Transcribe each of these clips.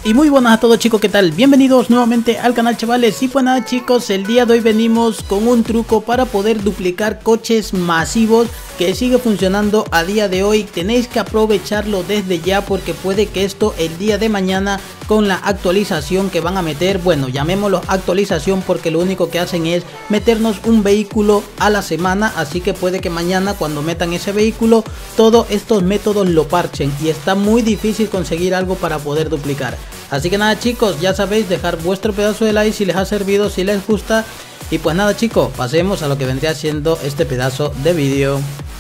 Y muy buenas a todos chicos, ¿qué tal? Bienvenidos nuevamente al canal chavales. Y pues nada chicos, el día de hoy venimos con un truco para poder duplicar coches masivos que sigue funcionando a día de hoy. Tenéis que aprovecharlo desde ya porque puede que esto el día de mañana con la actualización que van a meter, bueno, llamémoslo actualización porque lo único que hacen es meternos un vehículo a la semana, así que puede que mañana cuando metan ese vehículo todos estos métodos lo parchen y está muy difícil conseguir algo para poder duplicar. Así que nada chicos, ya sabéis, dejar vuestro pedazo de like si les ha servido, si les gusta. Y pues nada chicos, pasemos a lo que vendría siendo este pedazo de vídeo.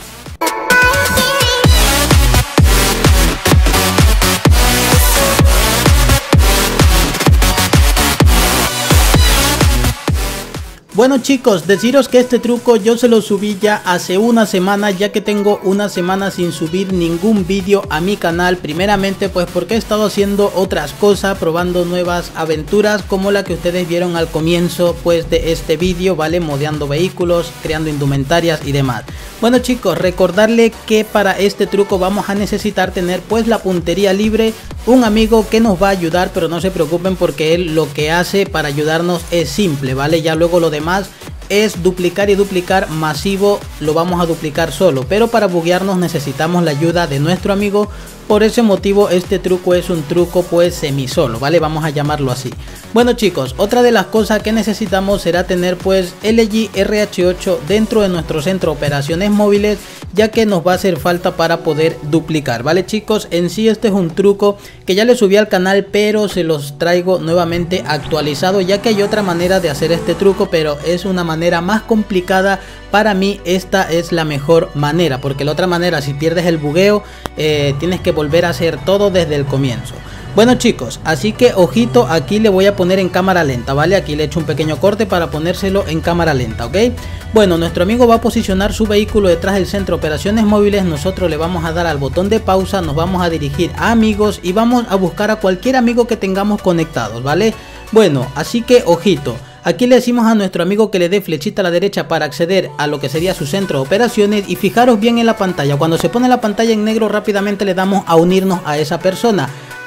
Bueno chicos, deciros que este truco yo se lo subí ya hace una semana, ya que tengo una semana sin subir ningún vídeo a mi canal. Primeramente pues porque he estado haciendo otras cosas, probando nuevas aventuras como la que ustedes vieron al comienzo pues de este vídeo, ¿vale? Modeando vehículos, creando indumentarias y demás. Bueno chicos, recordarle que para este truco vamos a necesitar tener pues la puntería libre, un amigo que nos va a ayudar, pero no se preocupen porque él lo que hace para ayudarnos es simple, ¿vale? Ya luego lo demás es duplicar y duplicar masivo, lo vamos a duplicar solo, pero para buguearnos necesitamos la ayuda de nuestro amigo. Por ese motivo este truco es un truco pues semisolo, ¿vale? Vamos a llamarlo así. Bueno chicos, otra de las cosas que necesitamos será tener pues LG RH8 dentro de nuestro centro de operaciones móviles, ya que nos va a hacer falta para poder duplicar, ¿vale chicos? En sí este es un truco que ya le subí al canal, pero se los traigo nuevamente actualizado, ya que hay otra manera de hacer este truco, pero es una manera más complicada. Para mí esta es la mejor manera, porque la otra manera, si pierdes el bugueo, tienes que volver a hacer todo desde el comienzo. Bueno chicos, así que ojito, aquí le voy a poner en cámara lenta, ¿vale? Aquí le he hecho un pequeño corte para ponérselo en cámara lenta, ¿ok? Bueno, nuestro amigo va a posicionar su vehículo detrás del centro de operaciones móviles. Nosotros le vamos a dar al botón de pausa, nos vamos a dirigir a amigos y vamos a buscar a cualquier amigo que tengamos conectados, ¿vale? Bueno, así que ojito. Aquí le decimos a nuestro amigo que le dé flechita a la derecha para acceder a lo que sería su centro de operaciones, y fijaros bien en la pantalla, cuando se pone la pantalla en negro rápidamente le damos a unirnos a esa persona.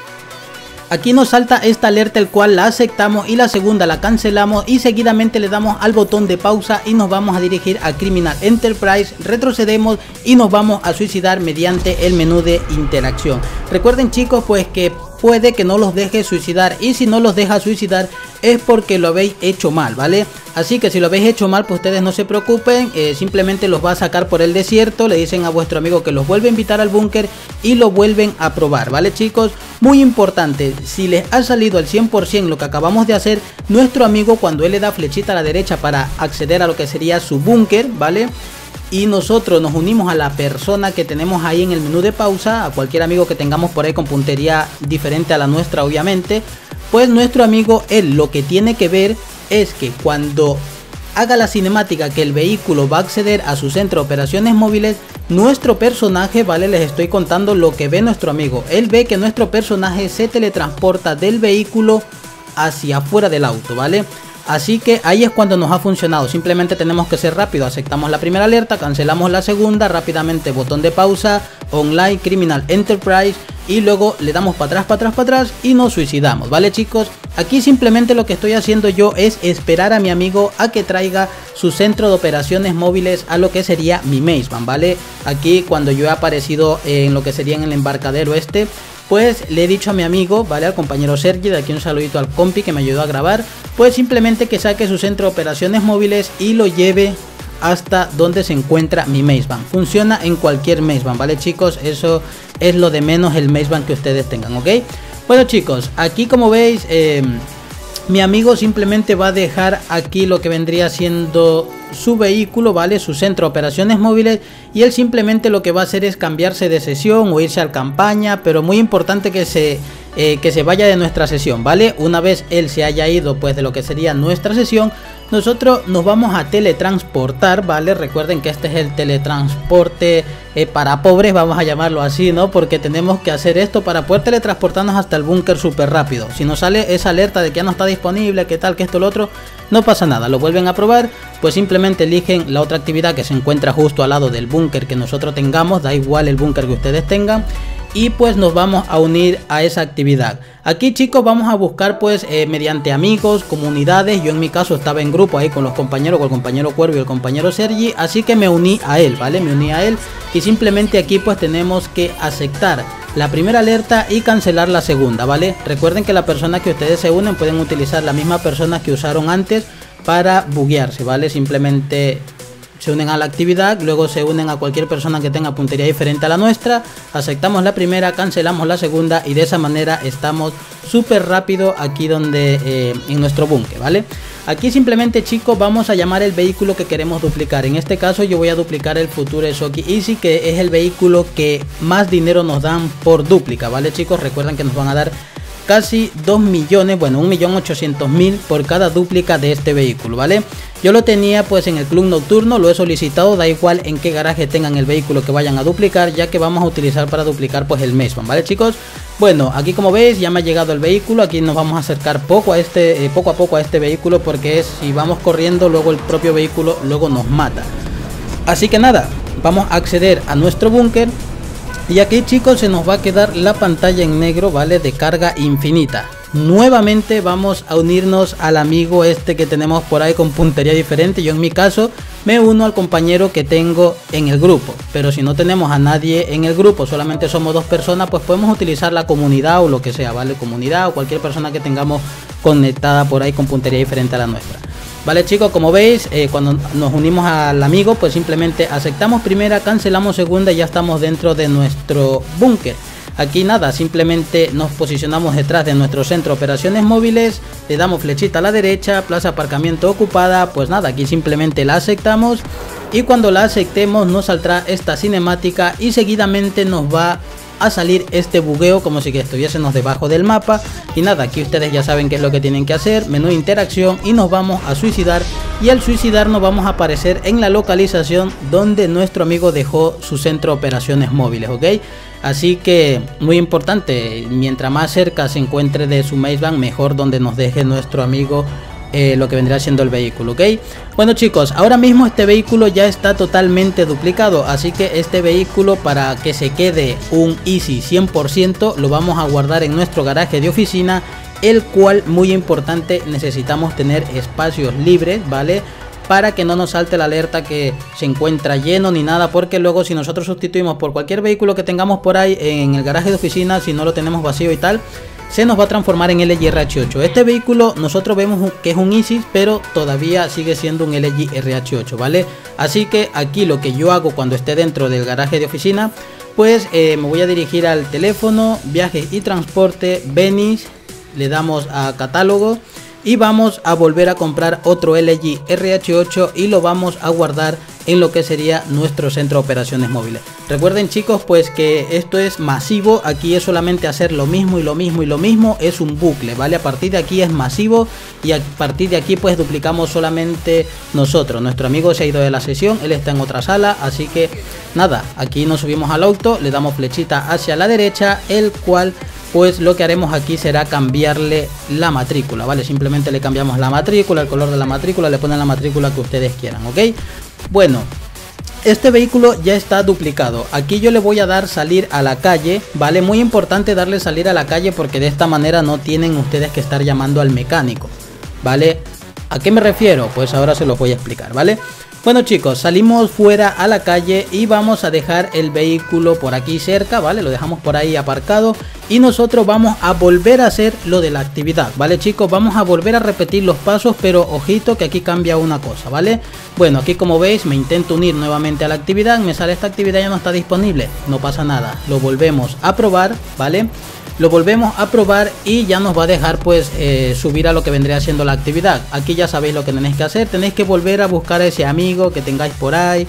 Aquí nos salta esta alerta, el cual la aceptamos, y la segunda la cancelamos, y seguidamente le damos al botón de pausa y nos vamos a dirigir a Criminal Enterprise, retrocedemos y nos vamos a suicidar mediante el menú de interacción. Recuerden chicos pues que puede que no los deje suicidar, y si no los deja suicidar es porque lo habéis hecho mal, ¿vale? Así que si lo habéis hecho mal pues ustedes no se preocupen, simplemente los va a sacar por el desierto, le dicen a vuestro amigo que los vuelve a invitar al búnker y lo vuelven a probar, ¿vale chicos? Muy importante, si les ha salido al 100% lo que acabamos de hacer, nuestro amigo cuando él le da flechita a la derecha para acceder a lo que sería su búnker, ¿vale? Y nosotros nos unimos a la persona que tenemos ahí en el menú de pausa, a cualquier amigo que tengamos por ahí con puntería diferente a la nuestra obviamente, pues nuestro amigo, él lo que tiene que ver es que cuando haga la cinemática que el vehículo va a acceder a su centro de operaciones móviles, nuestro personaje, vale, les estoy contando lo que ve nuestro amigo, él ve que nuestro personaje se teletransporta del vehículo hacia afuera del auto, vale. Así que ahí es cuando nos ha funcionado. Simplemente tenemos que ser rápido, aceptamos la primera alerta, cancelamos la segunda, rápidamente botón de pausa, online, Criminal Enterprise, y luego le damos para atrás y nos suicidamos, ¿vale chicos? Aquí simplemente lo que estoy haciendo yo es esperar a mi amigo a que traiga su centro de operaciones móviles a lo que sería mi Maze Van, ¿vale? Aquí cuando yo he aparecido en lo que sería en el embarcadero este, pues le he dicho a mi amigo, vale, al compañero Sergi, de aquí un saludito al compi que me ayudó a grabar, pues simplemente que saque su centro de operaciones móviles y lo lleve hasta donde se encuentra mi Maze Van. Funciona en cualquier Maze Van, vale chicos, eso es lo de menos, el Maze Van que ustedes tengan, ¿ok? Bueno chicos, aquí como veis, mi amigo simplemente va a dejar aquí lo que vendría siendo su vehículo, ¿vale? Su centro de operaciones móviles, y él simplemente lo que va a hacer es cambiarse de sesión o irse a campaña, pero muy importante que se vaya de nuestra sesión, ¿vale? Una vez él se haya ido pues de lo que sería nuestra sesión, nosotros nos vamos a teletransportar, ¿vale? Recuerden que este es el teletransporte para pobres, vamos a llamarlo así, ¿no? Porque tenemos que hacer esto para poder teletransportarnos hasta el búnker súper rápido. Si nos sale esa alerta de que ya no está disponible, que tal, que esto, lo otro, no pasa nada, lo vuelven a probar, pues simplemente eligen la otra actividad que se encuentra justo al lado del búnker que nosotros tengamos, da igual el búnker que ustedes tengan, y pues nos vamos a unir a esa actividad. Aquí chicos vamos a buscar pues mediante amigos, comunidades. Yo en mi caso estaba en grupo ahí con los compañeros, con el compañero Cuervo y el compañero Sergi, así que me uní a él, ¿vale? Me uní a él y simplemente aquí pues tenemos que aceptar la primera alerta y cancelar la segunda, ¿vale? Recuerden que la persona que ustedes se unen pueden utilizar la misma persona que usaron antes para buguearse, ¿vale? Simplemente se unen a la actividad, luego se unen a cualquier persona que tenga puntería diferente a la nuestra, aceptamos la primera, cancelamos la segunda y de esa manera estamos súper rápido aquí donde en nuestro búnker, ¿vale? Aquí simplemente chicos vamos a llamar el vehículo que queremos duplicar. En este caso yo voy a duplicar el Future Shocky Easy, que es el vehículo que más dinero nos dan por dúplica, ¿vale chicos? Recuerden que nos van a dar casi 2 millones, bueno 1.800.000 por cada dúplica de este vehículo, ¿vale? Yo lo tenía pues en el club nocturno, lo he solicitado, da igual en qué garaje tengan el vehículo que vayan a duplicar, ya que vamos a utilizar para duplicar pues el Maceman, ¿vale chicos? Bueno, aquí como veis ya me ha llegado el vehículo, aquí nos vamos a acercar poco a poco a este vehículo, porque si vamos corriendo luego el propio vehículo luego nos mata. Así que nada, vamos a acceder a nuestro búnker. Y aquí chicos se nos va a quedar la pantalla en negro, ¿vale? De carga infinita. Nuevamente vamos a unirnos al amigo este que tenemos por ahí con puntería diferente. Yo en mi caso me uno al compañero que tengo en el grupo. Pero si no tenemos a nadie en el grupo, solamente somos 2 personas, pues podemos utilizar la comunidad o lo que sea, ¿vale? Comunidad o cualquier persona que tengamos conectada por ahí con puntería diferente a la nuestra. Vale chicos, como veis, cuando nos unimos al amigo, pues simplemente aceptamos primera, cancelamos segunda y ya estamos dentro de nuestro búnker. Aquí nada, simplemente nos posicionamos detrás de nuestro centro de operaciones móviles, le damos flechita a la derecha, plaza aparcamiento ocupada, pues nada, aquí simplemente la aceptamos y cuando la aceptemos nos saldrá esta cinemática y seguidamente nos va a salir este bugueo como si que estuviésemos debajo del mapa. Y nada, aquí ustedes ya saben qué es lo que tienen que hacer, menú de interacción y nos vamos a suicidar, y al suicidarnos vamos a aparecer en la localización donde nuestro amigo dejó su centro de operaciones móviles, ¿ok? Así que muy importante, mientras más cerca se encuentre de su Maceman, mejor donde nos deje nuestro amigo lo que vendrá siendo el vehículo, ¿ok? Bueno chicos, ahora mismo este vehículo ya está totalmente duplicado, así que este vehículo, para que se quede un Easy 100%, lo vamos a guardar en nuestro garaje de oficina, el cual, muy importante, necesitamos tener espacios libres, ¿vale? Para que no nos salte la alerta que se encuentra lleno ni nada, porque luego si nosotros sustituimos por cualquier vehículo que tengamos por ahí en el garaje de oficina, si no lo tenemos vacío y tal, se nos va a transformar en LG RH8. Este vehículo nosotros vemos que es un Easy, pero todavía sigue siendo un LG RH8, ¿vale? Así que aquí lo que yo hago cuando esté dentro del garaje de oficina, pues me voy a dirigir al teléfono, viajes y transporte, Venice, le damos a catálogo y vamos a volver a comprar otro LG RH8 y lo vamos a guardar en lo que sería nuestro centro de operaciones móviles. Recuerden chicos pues que esto es masivo, aquí es solamente hacer lo mismo y lo mismo y lo mismo, es un bucle, ¿vale? A partir de aquí es masivo y a partir de aquí pues duplicamos solamente nosotros. Nuestro amigo se ha ido de la sesión, él está en otra sala, así que nada, aquí nos subimos al auto, le damos flechita hacia la derecha, el cual pues lo que haremos aquí será cambiarle la matrícula, ¿vale? Simplemente le cambiamos la matrícula, el color de la matrícula, le ponen la matrícula que ustedes quieran, ¿ok? Bueno, este vehículo ya está duplicado. Aquí yo le voy a dar salir a la calle, ¿vale? Muy importante darle salir a la calle porque de esta manera no tienen ustedes que estar llamando al mecánico, ¿vale? ¿A qué me refiero? Pues ahora se los voy a explicar, ¿vale? Bueno chicos, salimos fuera a la calle y vamos a dejar el vehículo por aquí cerca, ¿vale? Lo dejamos por ahí aparcado y nosotros vamos a volver a hacer lo de la actividad, ¿vale chicos? Vamos a volver a repetir los pasos, pero ojito que aquí cambia una cosa, ¿vale? Bueno, aquí como veis me intento unir nuevamente a la actividad, me sale esta actividad ya no está disponible, no pasa nada, lo volvemos a probar, ¿vale? Lo volvemos a probar y ya nos va a dejar pues subir a lo que vendría siendo la actividad. Aquí ya sabéis lo que tenéis que hacer, tenéis que volver a buscar a ese amigo que tengáis por ahí,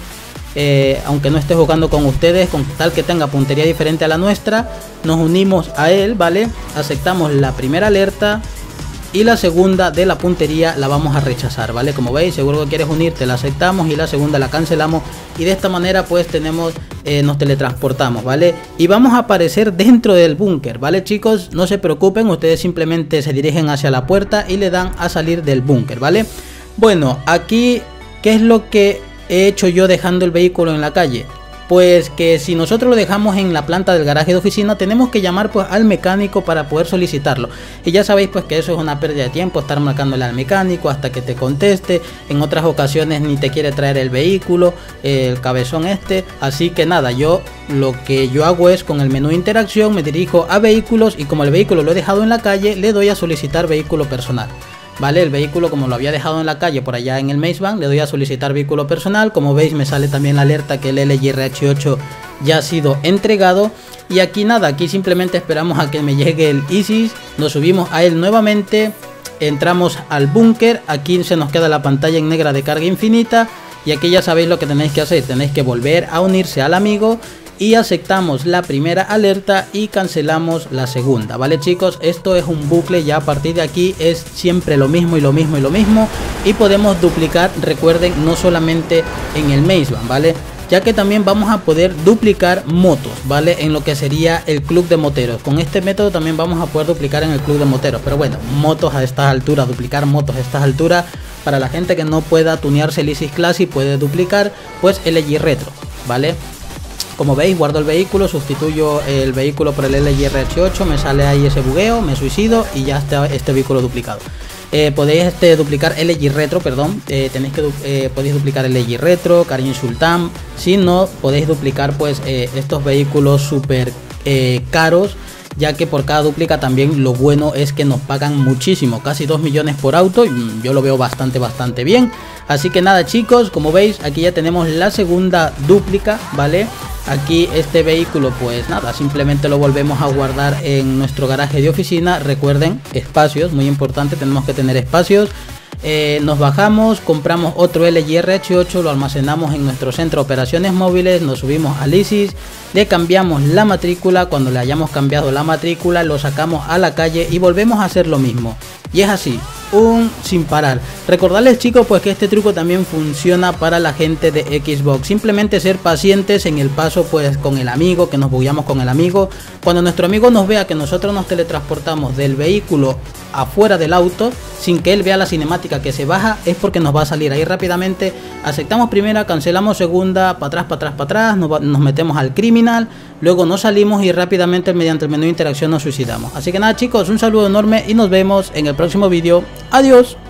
aunque no esté jugando con ustedes, con tal que tenga puntería diferente a la nuestra, nos unimos a él, ¿vale? Aceptamos la primera alerta y la segunda de la puntería la vamos a rechazar, ¿vale? Como veis, seguro que quieres unirte, la aceptamos y la segunda la cancelamos y de esta manera pues tenemos, nos teletransportamos, ¿vale? Y vamos a aparecer dentro del búnker, ¿vale chicos? No se preocupen, ustedes simplemente se dirigen hacia la puerta y le dan a salir del búnker, ¿vale? Bueno, aquí, ¿qué es lo que he hecho yo dejando el vehículo en la calle? pues que si nosotros lo dejamos en la planta del garaje de oficina, tenemos que llamar pues al mecánico para poder solicitarlo. Y ya sabéis pues que eso es una pérdida de tiempo, estar marcándole al mecánico hasta que te conteste. En otras ocasiones ni te quiere traer el vehículo, el cabezón este. Así que nada, lo que yo hago es con el menú de interacción me dirijo a vehículos, y como el vehículo lo he dejado en la calle, le doy a solicitar vehículo personal. Vale, el vehículo como lo había dejado en la calle por allá en el Maze Bank, le doy a solicitar vehículo personal. Como veis me sale también la alerta que el LG RH8 ya ha sido entregado. Y aquí nada, aquí simplemente esperamos a que me llegue el ISIS, nos subimos a él nuevamente, entramos al búnker, aquí se nos queda la pantalla en negra de carga infinita. Y aquí ya sabéis lo que tenéis que hacer, tenéis que volver a unirse al amigo y aceptamos la primera alerta y cancelamos la segunda. Vale chicos, esto es un bucle, ya a partir de aquí es siempre lo mismo y lo mismo y lo mismo. Y podemos duplicar, recuerden, no solamente en el Maze Bank, ¿vale? Ya que también vamos a poder duplicar motos, ¿vale? En lo que sería el club de moteros. Con este método también vamos a poder duplicar en el club de moteros. Pero bueno, motos a estas alturas, duplicar motos a estas alturas, para la gente que no pueda tunearse el ISIS Classic, puede duplicar pues el LG Retro, ¿vale? Como veis, guardo el vehículo, sustituyo el vehículo por el LG RH8, me sale ahí ese bugueo, me suicido y ya está este vehículo duplicado. Podéis duplicar LG Retro, perdón, podéis duplicar el LG Retro, Karin Sultan. Si no, podéis duplicar pues estos vehículos súper caros, ya que por cada duplica también lo bueno es que nos pagan muchísimo, casi 2 millones por auto, y yo lo veo bastante bien. Así que nada chicos, como veis aquí ya tenemos la segunda duplica, ¿vale? Aquí este vehículo pues nada, simplemente lo volvemos a guardar en nuestro garaje de oficina. Recuerden, espacios, muy importante, tenemos que tener espacios. Nos bajamos, compramos otro LG RH8, lo almacenamos en nuestro centro de operaciones móviles, nos subimos al ISIS, le cambiamos la matrícula. Cuando le hayamos cambiado la matrícula, lo sacamos a la calle y volvemos a hacer lo mismo. Y es así, sin parar. Recordarles chicos pues que este truco también funciona para la gente de Xbox. Simplemente ser pacientes en el paso pues con el amigo, que nos bugueamos con el amigo. Cuando nuestro amigo nos vea que nosotros nos teletransportamos del vehículo afuera del auto, sin que él vea la cinemática que se baja, es porque nos va a salir ahí rápidamente. Aceptamos primera, cancelamos segunda, para atrás, nos metemos al criminal, luego nos salimos y rápidamente mediante el menú de interacción nos suicidamos. Así que nada chicos, un saludo enorme y nos vemos en el próximo vídeo. Adiós.